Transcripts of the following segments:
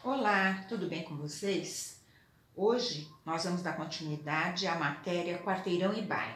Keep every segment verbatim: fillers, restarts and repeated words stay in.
Olá, tudo bem com vocês? Hoje nós vamos dar continuidade à matéria Quarteirão e Bairro.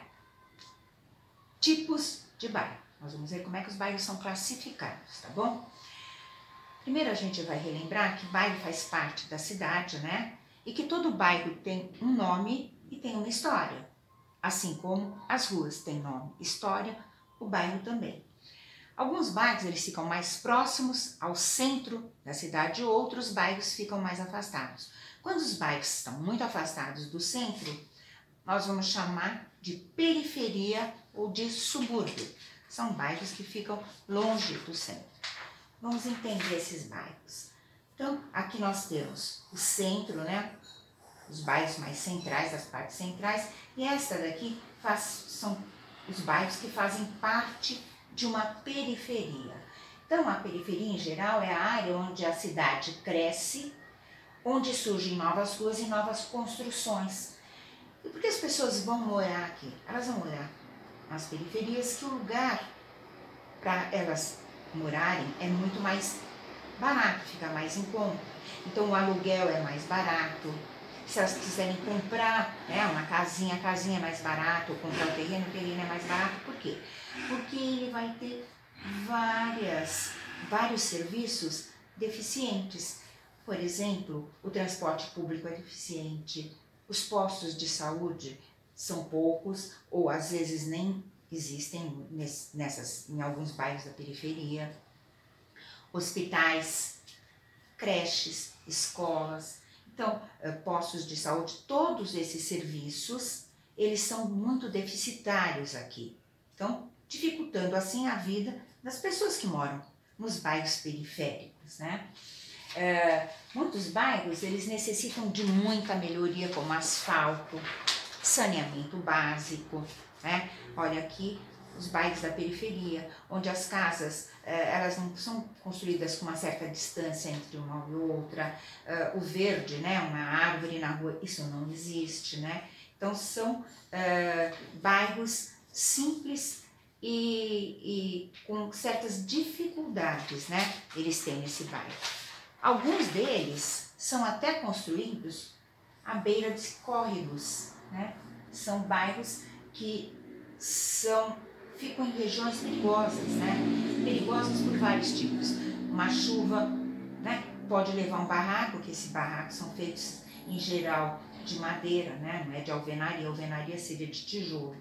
Tipos de bairro. Nós vamos ver como é que os bairros são classificados, tá bom? Primeiro a gente vai relembrar que bairro faz parte da cidade, né? E que todo bairro tem um nome e tem uma história. Assim como as ruas têm nome, história, o bairro também. Alguns bairros eles ficam mais próximos ao centro da cidade, outros bairros ficam mais afastados. Quando os bairros estão muito afastados do centro, nós vamos chamar de periferia ou de subúrbio. São bairros que ficam longe do centro. Vamos entender esses bairros. Então, aqui nós temos o centro, né? Os bairros mais centrais, as partes centrais, e esta daqui faz, são os bairros que fazem parte de uma periferia. Então, a periferia em geral é a área onde a cidade cresce, onde surgem novas ruas e novas construções. E por que as pessoas vão morar aqui? Elas vão morar nas periferias, que o lugar para elas morarem é muito mais barato, fica mais em conta. Então, o aluguel é mais barato. Se elas quiserem comprar, né, uma casinha, a casinha é mais barato, ou comprar o terreno, o terreno é mais barato. Por quê? Porque ele vai ter várias, vários serviços deficientes. Por exemplo, o transporte público é deficiente, os postos de saúde são poucos, ou às vezes nem existem nessas, em alguns bairros da periferia. Hospitais, creches, escolas. Então, postos de saúde, todos esses serviços, eles são muito deficitários aqui. Então, dificultando assim a vida das pessoas que moram nos bairros periféricos, né? É, muitos bairros, eles necessitam de muita melhoria, como asfalto, saneamento básico, né? Olha aqui os bairros da periferia, onde as casas, elas não são construídas com uma certa distância entre uma e outra, o verde, né, uma árvore na rua, isso não existe, né? Então são uh, bairros simples e, e com certas dificuldades, né, eles têm esse bairro. Alguns deles são até construídos à beira de córregos, né? São bairros que são ficam em regiões perigosas, né? Perigosas por vários tipos. Uma chuva, né, pode levar um barraco, que esses barracos são feitos em geral de madeira, né? Não é de alvenaria, alvenaria seria de tijolo.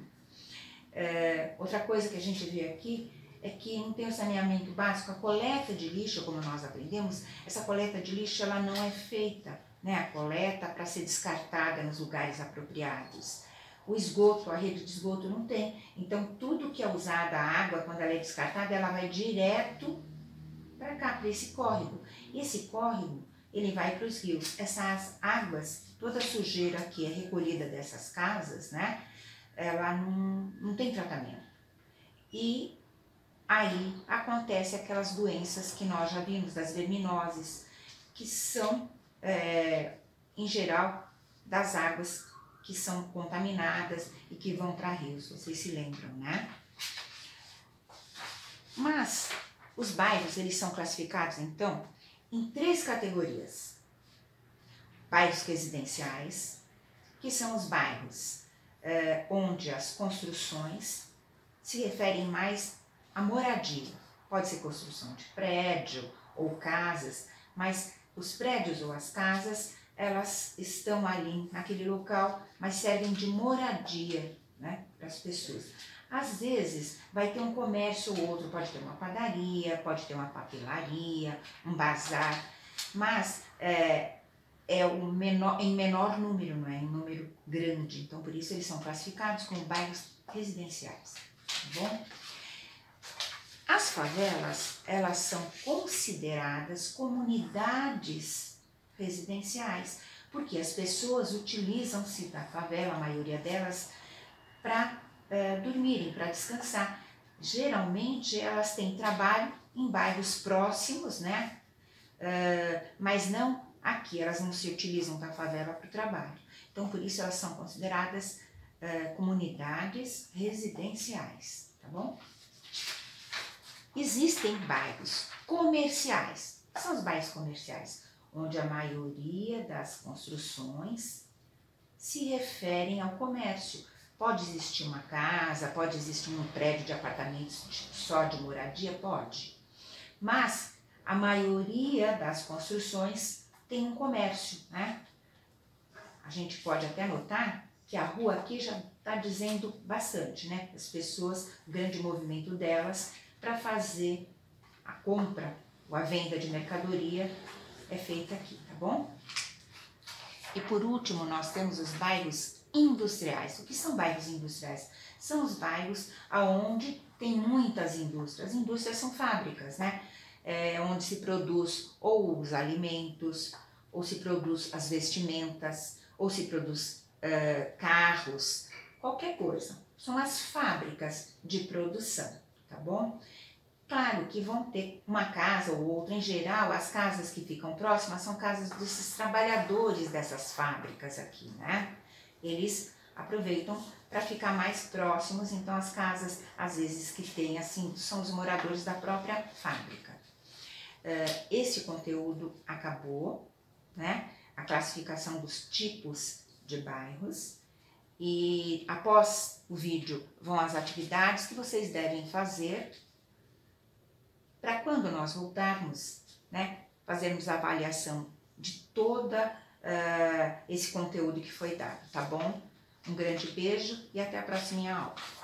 É, outra coisa que a gente vê aqui é que não tem o saneamento básico, a coleta de lixo, como nós aprendemos, essa coleta de lixo ela não é feita, né? A coleta para ser descartada nos lugares apropriados. O esgoto, a rede de esgoto não tem. Então, tudo que é usado, a água, quando ela é descartada, ela vai direto para cá, para esse córrego. E esse córrego, ele vai para os rios. Essas águas, toda a sujeira que é recolhida dessas casas, né, ela não, não tem tratamento. E aí acontece aquelas doenças que nós já vimos, das verminoses, que são, é, em geral, das águas que são contaminadas e que vão para rios, vocês se lembram, né? Mas os bairros, eles são classificados, então, em três categorias. Bairros residenciais, que são os bairros eh, onde as construções se referem mais à moradia. Pode ser construção de prédio ou casas, mas os prédios ou as casas, elas estão ali naquele local, mas servem de moradia, né, para as pessoas. Às vezes vai ter um comércio ou outro, pode ter uma padaria, pode ter uma papelaria, um bazar, mas é, é o menor, em menor número, não é em número grande. Então por isso eles são classificados como bairros residenciais, tá bom? As favelas, elas são consideradas comunidades residenciais, porque as pessoas utilizam-se da favela, a maioria delas, para é, dormirem, para descansar. Geralmente elas têm trabalho em bairros próximos, né? É, mas não aqui, elas não se utilizam da favela para o trabalho. Então por isso elas são consideradas é, comunidades residenciais, tá bom? Existem bairros comerciais. O que são os bairros comerciais? onde a maioria das construções se referem ao comércio. Pode existir uma casa, pode existir um prédio de apartamentos só de moradia, pode. Mas a maioria das construções tem um comércio, né? A gente pode até notar que a rua aqui já está dizendo bastante, né? As pessoas, o grande movimento delas para fazer a compra ou a venda de mercadoria é feita aqui, tá bom? E por último, nós temos os bairros industriais. O que são bairros industriais? São os bairros onde tem muitas indústrias. Indústrias são fábricas, né? É, onde se produz ou os alimentos, ou se produz as vestimentas, ou se produz uh, carros, qualquer coisa. São as fábricas de produção, tá bom? Claro que vão ter uma casa ou outra, em geral, as casas que ficam próximas são casas desses trabalhadores dessas fábricas aqui, né? Eles aproveitam para ficar mais próximos, então as casas, às vezes, que tem, assim, são os moradores da própria fábrica. Uh, esse conteúdo acabou, né? A classificação dos tipos de bairros. E após o vídeo vão as atividades que vocês devem fazer para quando nós voltarmos, né, fazermos a avaliação de toda uh, esse conteúdo que foi dado, tá bom? Um grande beijo e até a próxima aula.